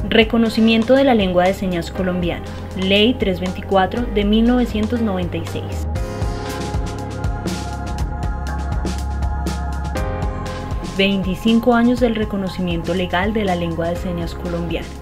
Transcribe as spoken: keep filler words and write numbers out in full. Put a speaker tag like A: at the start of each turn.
A: Reconocimiento de la lengua de señas colombiana. Ley trescientos veinticuatro de mil novecientos noventa y seis. veinticinco años del reconocimiento legal de la lengua de señas colombiana.